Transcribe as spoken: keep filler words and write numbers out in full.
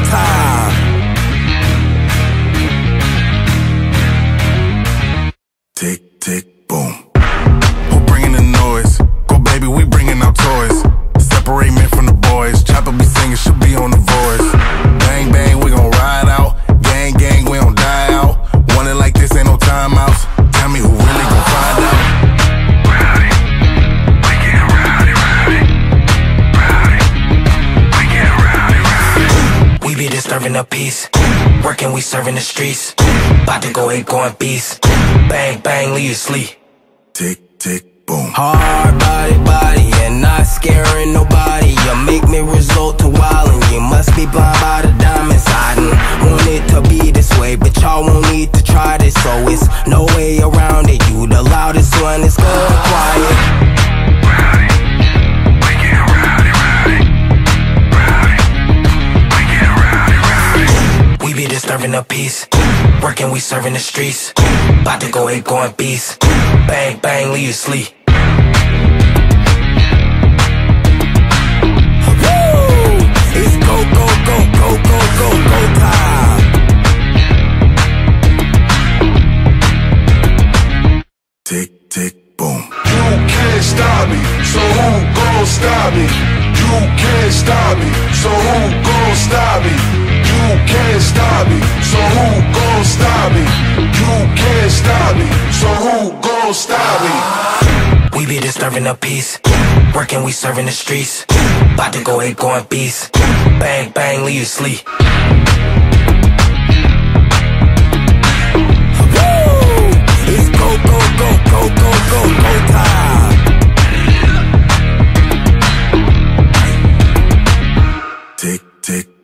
time. Tick, tick, boom. Who bringing the noise? Go baby, we bringing out toys. Separate men from the boys. Chopper be singing, she'll be on the voice. Bang, bang, we gon' ride out. Gang, gang, we don't die out. Want it like this, ain't no timeouts. Tell me who really gon' find out. Rowdy, we get rowdy, rowdy. Rowdy, we get rowdy, rowdy. We be disturbing the peace. Working, we serving the streets. About to go ape, going beast. Bang, bang, leave you sleep. Tick, tick, boom. Hard body, body, and not scaring nobody. You make me resort to wildin'. You must be blind by the diamonds. I didn't want it to be this way, but y'all won't need to try this, so it's no way around it. You the loudest one, it's going quiet. Rowdy, we get rowdy, rowdy. Rowdy, we get rowdy, rowdy. We be disturbing the peace. Working, we serving the streets. About to go ape, going beast. Bang, bang, leave you sleep. It's go, go, go, go, go, go, go time. Tick, tick, boom. You can't stop me, so who gon' stop me? You can't stop me, so who gon' stop me? You can't stop me, so who gon' stop me? You can't stop me, so who gon' stop me? We be disturbing the peace. Working, we serving the streets. About to go ape, going beast. Bang, bang, leave you sleep. It's go, go, go, go, go, go, go time. Tick, tick,